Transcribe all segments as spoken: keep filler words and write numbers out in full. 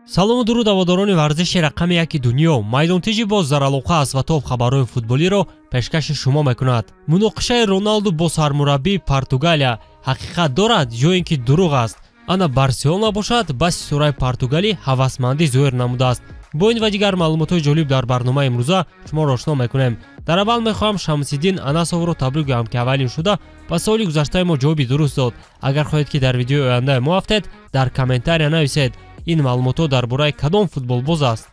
салому дуруд ҳаводорони варзиши рақами яки дунё. майдонтижи боз дар алоқа аст ва тоб хабарҳои футболиро пешкаши шумо мекунад. муноқишаи Роналду бо сармураббии Португалия ҳақиқат дорад ё ин ки дурӯғ аст? ана Барселона бошад, баси сураи португалӣ ҳавасмандӣ зоҳир намудааст. бо ин ва дигар маълумотҳои ҷолиб дар барномаи имрӯза шуморо ошно мекунем. дар аввал мехоҳам Шамсиддин Анасовро табрик гӯям ки аввалин шуда ба соли гузаштаи мо ҷавоби дуруст дод. агар хоҳед ки дар видеои оянда мо афтед, дар комментария нависед ин маълумотҳо дар бораи кадом футболбоз аст.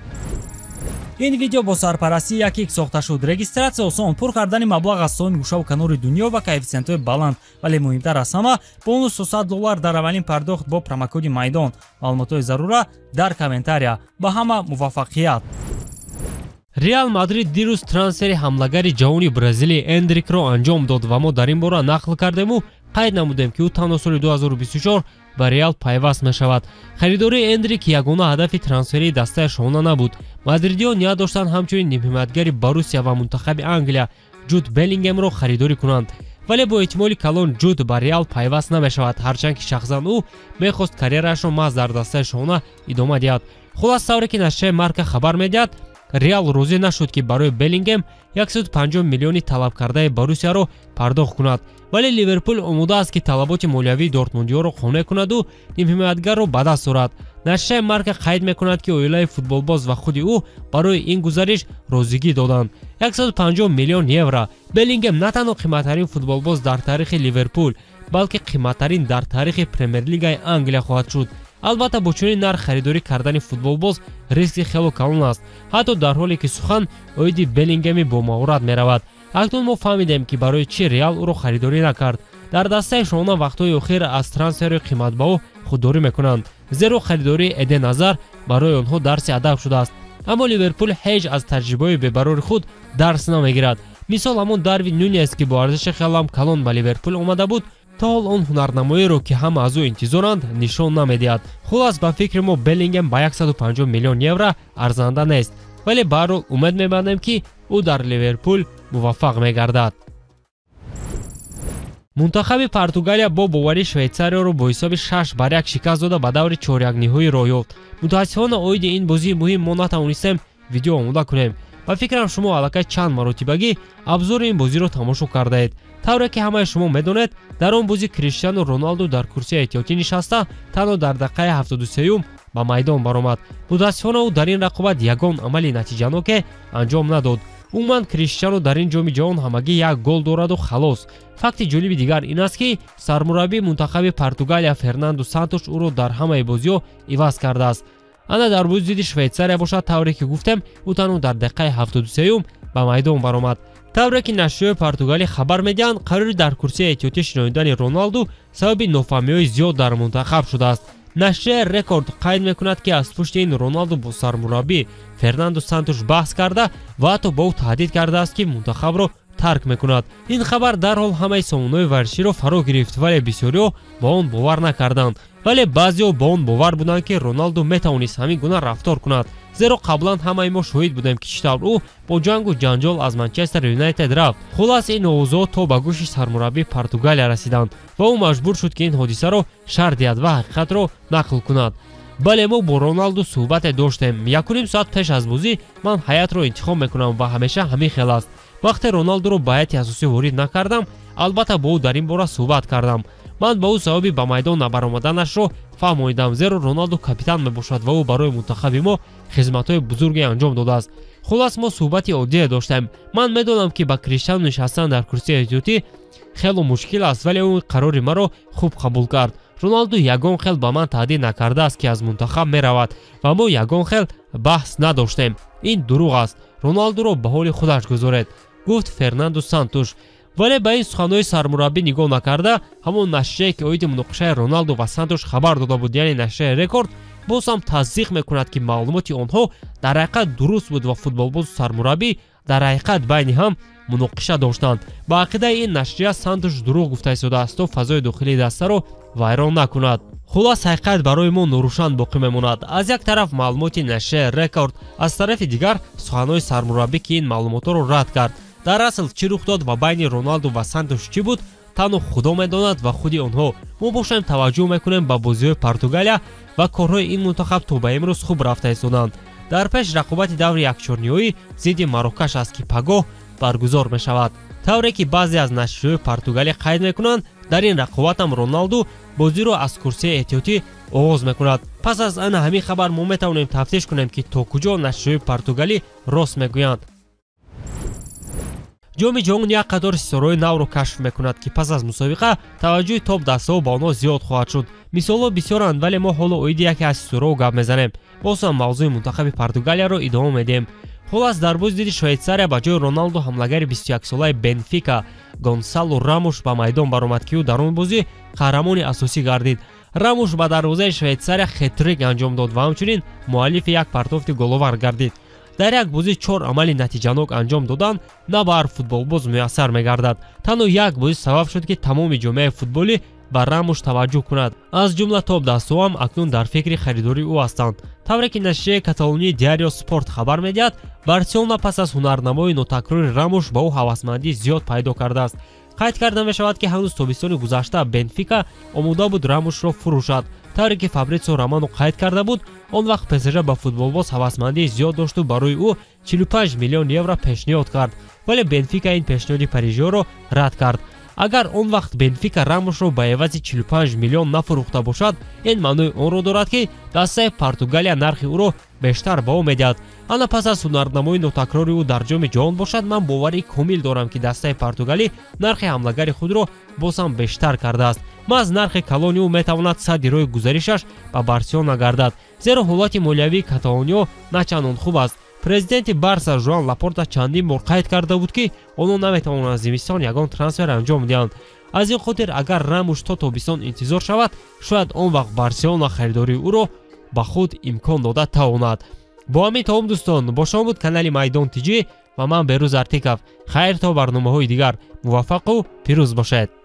ин видео бо сарпарастии яке ки сохта шуд. регистратсия осон, пур кардани маблағ аз соми гӯшаву канори дунё ва коэффициентҳои баланд, вале муҳимтар аз ҳама бонус сто доллар дар аввалин пардохт бо промокоди майдон. маълумотҳои зарура дар комментария. ба ҳама муваффақият. Реал Мадрид дирӯз трансфери ҳамлагари ҷавони бразилӣ Эндрикро анҷом дод ва мо дар ин бора нақл кардему қайд намудем ки ӯ танҳо соли ду ҳазору бисту чор ба Реал пайваст мешавад. харидории Эндрик ягона ҳадафи трансферии дастаи шона набуд. мадридиён ният доштанд ҳамчунин нимҳиматгари Боруссия ва мунтахаби Англия Ҷуд Беллингемро харидорӣ кунанд, вале бо эҳтимоли калон Ҷуд ба Реал пайваст намешавад, ҳарчанд ки шахсан ӯ мехост карьераашро маҳз дар дастаи шона идома диҳад. хулос тавре ки нашрияи Марка хабар медиҳад, Реал розӣ нашуд ки барои Беллингем сад و панҷоҳ миллиони талаб кардаи Боруссияро пардохт кунад, вале Ливерпул омода аст ки талаботи молиявии дортмундиёро қонеъ кунаду нимҳиматгарро ба даст орад. нашрияи Марка қайд мекунад ки оилаи футболбоз ва худи ӯ барои ин гузариш розигӣ доданд. сад و панҷоҳ миллион евро. Беллингем на танҳо қиматтарин футболбоз дар таърихи Ливерпул, балки қиматтарин дар таърихи Премер-лигаи Англия хоҳад шуд. албатта бо чунин нарх харидорӣ кардани футболбоз риски хело калон аст, ҳатто дар ҳоле ки сухан оиди Беллингеми бо маҳорат меравад. акнун мо фаҳмидем ки барои чӣ Реал ӯро харидорӣ накард. дар дастаи шона вақтҳои охир аз трансферҳои қиматбаҳо худдорӣ мекунанд, зеро харидории Эден Азар барои онҳо дарси адаб шудааст. аммо Ливерпул ҳеҷ аз таҷрибаҳои бебарори худ дарс намегирад. мисол ҳамон Дарвин Нунес ки бо арзиши хелам калон ба Ливерпул омада буд, то ҳол он ҳунарнамоиро ки ҳама аз ӯ интизоранд нишон намедиҳад. хулас ба фикри мо Беллингем ба сад و панҷоҳ миллион евро арзанда нест, вале ба ҳар ҳол умед мебандем ки ӯ дар Ливерпул муваффақ мегардад. мунтахаби Португалия бо боварӣ Швейтсарияро бо ҳисоби шаш бар як шикаст дода ба даври чорякниҳоӣ роҳ ёфт. мутаассифона оиди ин бозии муҳим мо натавонистем видео омода кунем. ба фикрам шумо аллакай чанд маротибагӣ абзори ин бозиро тамошо кардаед. тавре ки ҳамаи шумо медонед, дар он бозӣ Криштиану Роналду дар курсии эҳтиётӣ нишаста танҳо дар дақиқаи ҳафтоду сеюм ба майдон баромад. мутаассифона ӯ дар ин рақобат ягон амали натиҷаноке анҷом надод. умуман Криштиану дар ин ҷоми ҷаҳон ҳамагӣ як гол дораду халос. факти ҷолиби дигар ин аст ки сармураббии мунтахаби Португалия Фернанду Сантуш ӯро дар ҳамаи бозиҳо иваз кардааст. ана дар бозӣ зидди Швейтсария бошад, тавре ки гуфтем, ӯ танҳо дар дақиқаи ҳафтоду сеюм ба майдон баромад. тавре ки нашриёи Португалӣ хабар медиҳанд, қарори дар курсии эҳтиётӣ шиноидани Роналду сабаби нофаҳмиҳои зиёд дар мунтахаб шудааст. нашрияи Рекорд қайд мекунад ки аз пушти ин Роналду бо сармураббӣ Фернанду Сантуш баҳс карда ва ҳатто ба ӯ таҳдид кардааст ки мунтахабро тарк мекунад. ин хабар дарҳол ҳамаи сомонаҳои варзиширо фаро гирифт, вале бисёриҳо ба он бовар накарданд. вале баъзеҳо ба он бовар буданд ки Роналду метавонист ҳамин гуна рафтор кунад, зеро қаблан ҳамаи мо шоҳид будем ки чӣ тавр ӯ бо ҷангу ҷанҷол аз Манчестер Юнайтед рафт. хулас ин овозҳо то ба гӯши сармураббии Португалия расиданд ва ӯ маҷбур шуд ки ин ҳодисаро шарҳ диҳад ва ҳақиқатро нақл кунад. бале мо бо Роналду суҳбате доштем. якуним соат пеш аз бозӣ ман ҳаятро интихоб мекунам ва ҳамеша ҳамин хел аст. вақте Роналдуро ба ҳайати асосӣ ворид накардам, албатта бо ӯ дар ин бора суҳбат кардам. ман ба ӯ сабаби ба майдон набаромаданашро фаҳмонидам, зеро Роналду капитан мебошад ва ӯ барои мунтахаби мо хизматҳои бузурге анҷом додааст. хулас мо суҳбати оддие доштем. ман медонам ки ба Криштиану нишастан дар курсии эҳтиётӣ хело мушкил аст, вале ӯ қарори маро хуб қабул кард. Роналду ягон хел ба ман таҳдид накардааст ки аз мунтахаб меравад ва мо ягон хел баҳс надоштем. ин дурӯғ аст. Роналдуро ба ҳоли худаш гузоред, гуфт Фернанду Сантуш. вале ба ин суханҳои сармураббӣ нигоҳ накарда, ҳамон нашрие ки оиди муноқишаи Роналду ва Сантуш хабар дода буд, яъне нашрияи Рекорд, боз ҳам тасдиқ мекунад ки маълумоти онҳо дар ҳақиқат дуруст буд ва футболбозу сармураббӣ дар ҳақиқат байни ҳам муноқиша доштанд. ба ақидаи ин нашрия Сантуш дурӯғ гуфта истодааст то фазои дохилии дастаро вайрон накунад. хулас ҳақиқат барои мо норӯшан боқӣ мемонад. аз як тараф маълумоти нашрияи Рекорд, аз тарафи дигар суханҳои сармураббӣ ки ин маълумотҳоро рад кард. дар асл чӣ рух дод ва байни Роналду ва Сантуш чӣ буд, танҳо худо медонад ва худи онҳо. Мо бошем таваҷҷӯҳ мекунем ба бозиҳои Португалия ва корҳои ин мунтахаб то ба имрӯз хуб рафта истоданд. дар пеш рақобати даври якчорниҳоӣ зидди Марокаш аз ки пагоҳ баргузор мешавад. тавре ки баъзе аз нашриҳои Португалия қайд мекунанд, дар ин рақобатам Роналду бозиро аз курсии эҳтиётӣ оғоз мекунад. пас аз ана ҳамин хабар мо метавонем тафтиш кунем ки то куҷо нашриҳои португалӣ рост мегӯянд. ҷоми ҷаҳон як қадори ситораҳои навро кашф мекунад ки пас аз мусобиқа таваҷҷӯҳи топ дастаҳо ба онҳо зиёд хоҳад шуд. мисолҳо бисёранд, вале мо ҳоло оиди яке аз ситораҳо гап мезанем. боз ҳам мавзӯи мунтахаби Португалияро идома медиҳем. холас дар бозӣ дидди Швейтсария ба ҷои Роналду ҳамлагари бисту яксолаи Бенфика Гонсало Рамош ба майдон баромад ки ӯ дар он бозӣ қаҳрамони асосӣ гардид. Рамош ба дарвозаи Швейтсария хет-трик анҷом дод ва ҳамчунин муаллифи як партофти головар гардид. дар як бозӣ чор амали натиҷанок анҷом додан на бар футболбоз муяссар мегардад. танҳо як бозӣ сабаб шуд ки тамоми ҷомеаи футболӣ ба Рамош таваҷҷӯҳ кунад. аз ҷумла топ дастаҳо ҳам акнун дар фикри харидори ӯ ҳастанд. тавре ки нашрияи каталонии Diario Sport хабар медиҳад, Барселона пас аз ҳунарнамои нотакрори Рамош ба ӯ ҳавасмандӣ зиёд пайдо кардааст. қайд карда мешавад ки ҳанӯз тобистони гузашта Бенфика омода буд Рамошро фурӯшад. тавре ки Фабрицо Романо қайд карда буд, он вақт ПСЖ ба футболбоз ҳавасмандии зиёд дошту барои ӯ чилу панҷ миллион евро пешниҳод кард, вале Бенфика ин пешниҳоди парижиёро рад кард. агар он вақт Бенфика Рамошро ба эвази чилу панҷ миллион нафурӯхта бошад, ин маънои онро дорад ки дастаи Португалия нархи ӯро бештар баҳо медиҳад. ана пас аз ҳунарнамои нотакрори ӯ дар ҷоми ҷаҳон бошад, ман боварии комил дорам ки дастаи Португалӣ нархи ҳамлагари худро боз ҳам бештар кардааст. маҳз нархи калони ӯ метавонад садди роҳи гузаришаш ба Барселона гардад, зеро ҳолати молиявии Каталониё на чандон хуб аст. президенти Барса Жоан Лапорта чандин бор қайд карда буд ки онҳо наметавонанд зимистон ягон трансфер анҷом диҳанд. аз ин хотир агар Рамош то тобистон интизор шавад, шояд он вақт Барселона харидории ӯро ба худ имкон дода тавонад. бо ҳамин таом дӯстон, бо шумо буд канали Майдон Тиҷӣ ва ман Берӯз Артиков. хайр то барномаҳои дигар. муваффақу пирӯз бошед.